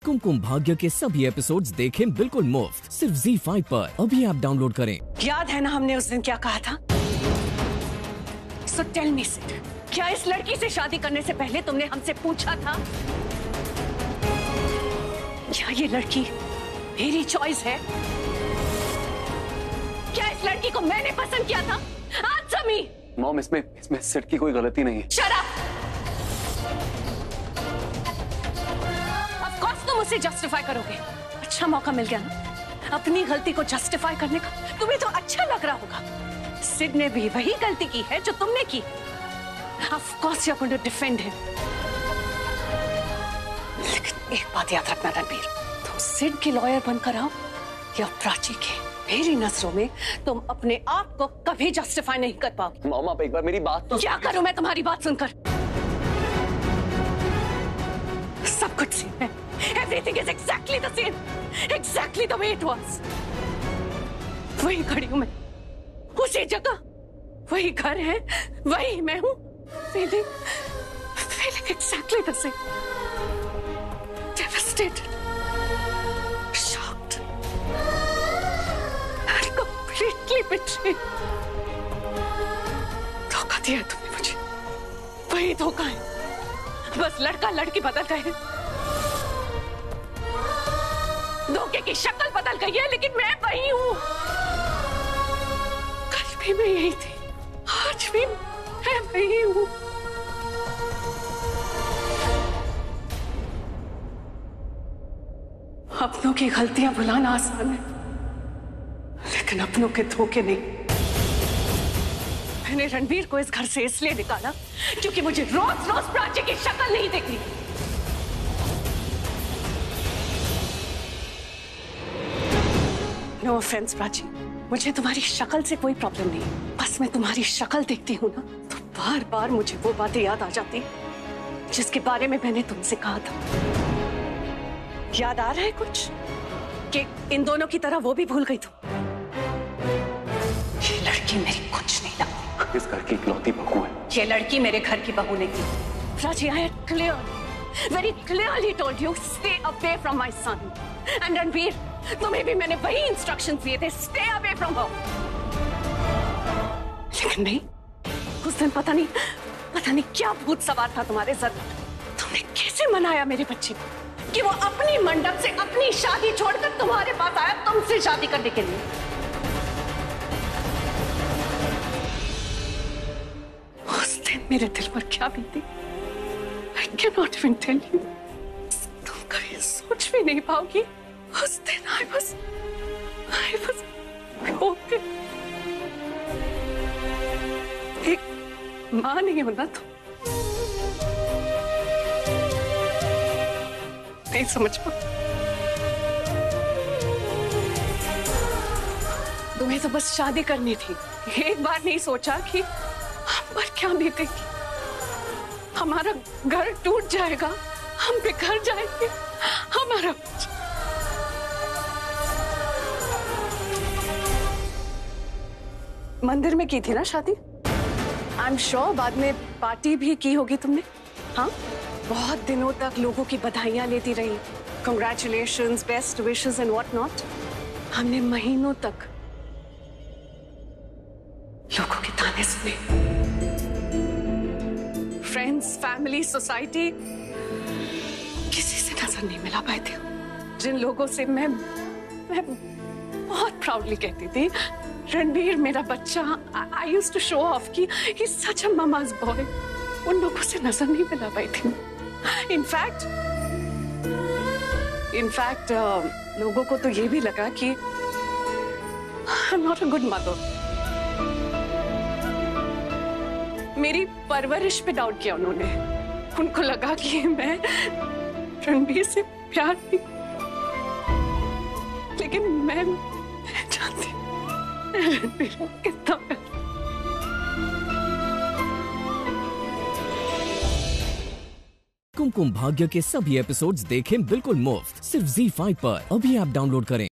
कुमकुम भाग्य के सभी एपिसोड्स देखें बिल्कुल मुफ्त सिर्फ ZEE5 पर। अभी ऐप डाउनलोड करें। याद है ना हमने उस दिन क्या कहा था? So tell me, Sid, क्या इस लड़की से शादी करने से पहले तुमने हमसे पूछा था क्या ये लड़की मेरी चॉइस है? क्या इस लड़की को मैंने पसंद किया था? Answer me. मॉम, इसमें सिड की कोई गलती नहीं है। Shut up. ऑफ कोर्स तुम उसे जस्टिफाई करोगे। अच्छा मौका मिल गया ना अपनी गलती को जस्टिफाई करने का। तुम्हें तो अच्छा लग रहा होगा। सिड ने भी वही गलती की है जो तुमने की। Of course you are going to defend him. लेकिन एक बात याद रखना रणबीर, तुम सिड के लॉयर बनकर आओ या प्राची के, मेरी नजरों में तुम अपने आप को कभी जस्टिफाई नहीं कर पाओगे। मॉम, आप एक बार मेरी बात तो। क्या करूं मैं तुम्हारी बात सुनकर? सब कुछ सेम है। Everything is exactly the same, exactly the way it was. वही खड़ी हूं मैं, उसी जगह, वही घर है, वही मैं हूं। Feeling exactly the same. Devastated, shocked, and completely betrayed. धोखा दिया तुमने मुझे, वही धोखा है। बस लड़का लड़की बदल गए हैं, धोखे की शक्ल बदल गई है, लेकिन मैं वही हूं। कल भी मैं यही थी, आज भी मैं वही हूं। अपनों की गलतियां भुलाना आसान है, लेकिन अपनों के धोखे नहीं। मैंने रणबीर को इस घर से इसलिए निकाला क्योंकि मुझे रोज रोज प्राची की शक्ल नहीं देखनी। नो ऑफेंस प्राची, मुझे तुम्हारी शक्ल से कोई प्रॉब्लम नहीं, बस मैं तुम्हारी शक्ल देखती हूँ ना तो बार बार मुझे वो बातें याद आ जाती जिसके बारे में मैंने तुमसे कहा था। याद आ रहा है कुछ कि इन दोनों की तरह वो भी भूल गई तुम? ये लड़की मेरी कुछ नहीं लगती। इस घर की इकलौती बहू है। ये लड़की मेरे घर की बहू नहीं थी। Prachi, I had very clearly told you stay away from my son. And Ranbir, तुम्हें भी मैंने वही इंस्ट्रक्शंस दिए थे, stay away from her. लेकिन नहीं, उस दिन पता नहीं क्या भूत सवार था तुम्हारे सर पर। तुमने कैसे मनाया मेरे बच्चे को कि वो अपनी मंडप से अपनी शादी छोड़कर तुम्हारे पास आया तुमसे शादी करने के लिए। उस दिन मेरे दिल पर क्या बीती I cannot even tell you. तुम कभी सोच भी नहीं पाओगी। उस दिन I was broken. एक मां नहीं हो ना तुम, नहीं समझ पा। तुम्हें तो बस शादी करनी थी, एक बार नहीं सोचा कि हम पर क्या बीतेगी। हमारा घर टूट जाएगा, हम बिखर जाएंगे, हमारा मंदिर में की थी ना शादी। आई एम श्योर बाद में पार्टी भी की होगी तुमने। हाँ, बहुत दिनों तक लोगों की बधाइयां लेती रही, congratulations, best wishes and what not. हमने महीनों तक लोगों के ताने सुने। फ्रेंड्स, फैमिली, सोसाइटी, किसी से नजर नहीं मिला पाए थे। जिन लोगों से मैं बहुत प्राउडली कहती थी रणबीर मेरा बच्चा, I used to show off कि he is such a mama's boy, उन लोगों से नजर नहीं मिला पाई थी। इनफैक्ट लोगों को तो ये भी लगा कि I am not a good mother. मेरी परवरिश पे डाउट किया उन्होंने। उनको लगा कि मैं रणबीर से प्यार नहीं, लेकिन मैं जानती रणबीर कितना प्यार। कुमकुम भाग्य के सभी एपिसोड्स देखें बिल्कुल मुफ्त सिर्फ ZEE5 पर। अभी ऐप डाउनलोड करें।